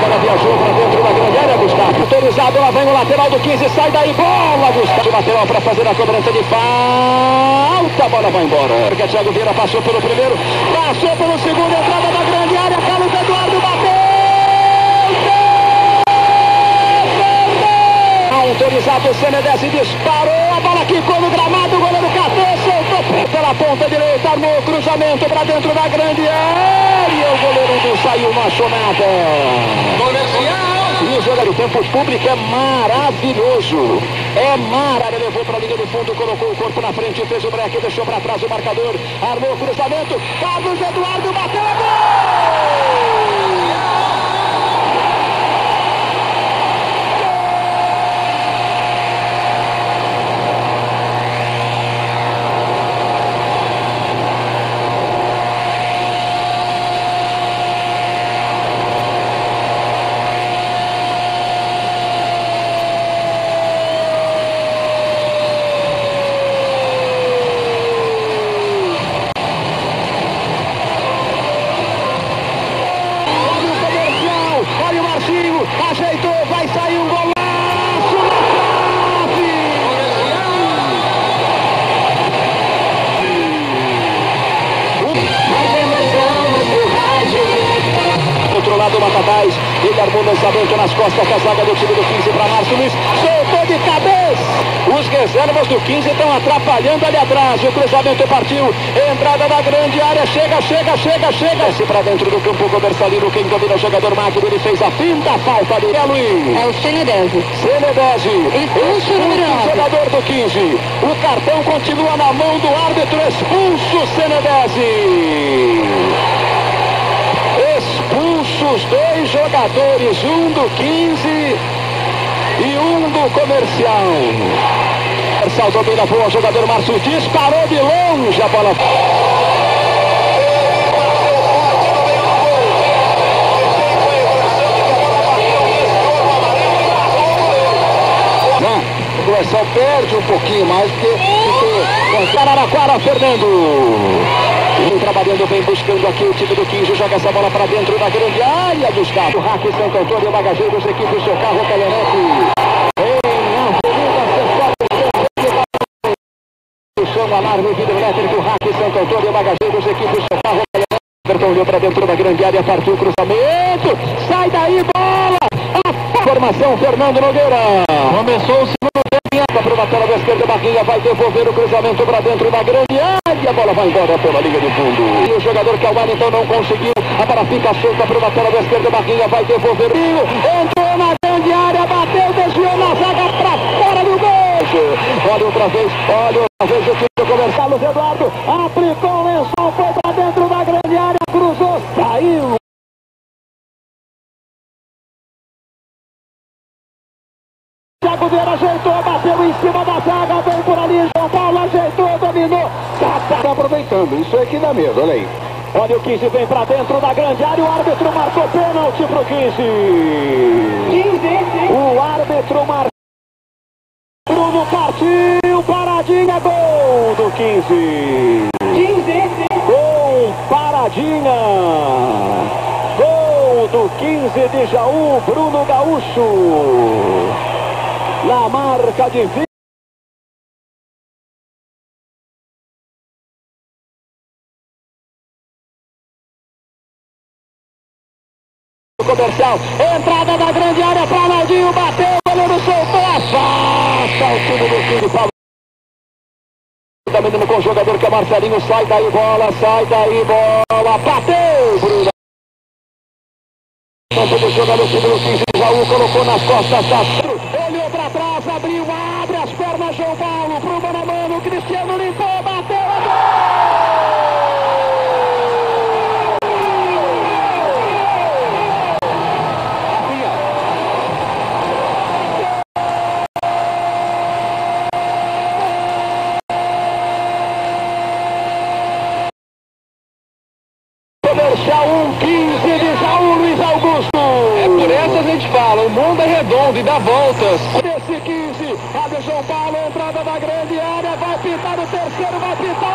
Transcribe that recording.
bola viajou para dentro da grande área, Gustavo. Autorizado, lá vem o lateral do 15, sai daí, bola, Gustavo. Lateral para fazer a cobrança de falta, a bola vai embora. Porque Thiago Vieira passou pelo primeiro, passou pelo segundo, entrada da grande área, Carlos Eduardo bateu. Autorizado, o Senedese disparou, a bola quicou no gramado, o goleiro catou, soltou pela ponta direita, armou cruzamento para dentro da grande área, o goleiro não saiu, não achou nada. Comercial! E o jogo do tempo público é maravilhoso, ele levou para a linha do fundo, colocou o corpo na frente, fez o break, deixou para trás o marcador, armou o cruzamento, Carlos Eduardo bateu, gol! Ajeitou, vai sair um golaço na trave! Outro lado, o Batatais, ele armou o lançamento nas costas da zaga do time do 15 para Márcio Luiz, soltou de cabeça! Os reservas do 15 estão atrapalhando ali atrás, o cruzamento partiu, entrada da grande área, chega, desce para dentro do campo comercialino, quem domina o jogador Magno, ele fez a finta, falta de Luiz. É o Senedese. Expulso o jogador do 15, o cartão continua na mão do árbitro, expulso o Senedese. Expulsos dois jogadores, um do 15 e um do Comercial. Comercial domina boa, o jogador Márcio disparou de longe a bola. O Comercial perde um pouquinho mais porque ficou Araraquara, Fernando. Trabalhando bem, buscando aqui o time do 15, joga essa bola para dentro da grande área, Gustavo. O Raque, Santo Antônio e Bagageiros, equipe do seu carro, Calerete. O som, alarme, vidro elétrico, Raque, Santo Antônio e Bagageiros, equipe do seu carro, Calerete. Everton olhou para dentro da grande área, partiu o cruzamento, sai daí, bola! A formação, Fernando Nogueira. Começou o segundo tempo. Para o lateral da esquerda, Barrinha vai devolver o cruzamento para dentro da grande área, a bola vai embora pela linha de fundo. E o jogador que é o Wellington não conseguiu, a bola fica solta para o lateral da esquerda, Barrinha vai devolver, entrou na grande área, bateu, desviou na zaga para fora do gol. Olha outra vez o time do Comercial, Carlos Eduardo aplicou o lençol, foi para dentro da grande área, cruzou, saiu. Thiago Vieira ajeitou, bateu em cima da zaga, vem por ali, João Paulo ajeitou, dominou, tá aproveitando, isso aqui dá medo, olha aí. Olha o 15, vem pra dentro da grande área, o árbitro marcou pênalti pro 15. O árbitro marcou, Bruno partiu, paradinha, gol do 15. Gol, paradinha. Gol do 15 de Jaú, Bruno Gaúcho. Na marca de 20. Comercial, entrada da grande área para Naldinho, bateu, o goleiro soltou, afasta o time do 15. Tá menino com o jogador que é Marcelinho, sai daí bola, bateu, Bruno. Campo do jogador time do 15, Jaú colocou nas costas da... Olhou para trás, abriu, abre as pernas, João Paulo, pro mano a mano, Cristiano limpou, bateu, Comercial 1-15 de Jaú, Luiz Augusto. É por essa a gente fala, o mundo é redondo e dá voltas. Desse 15, abre João Paulo, entrada da grande área, vai pintar o terceiro, vai pintar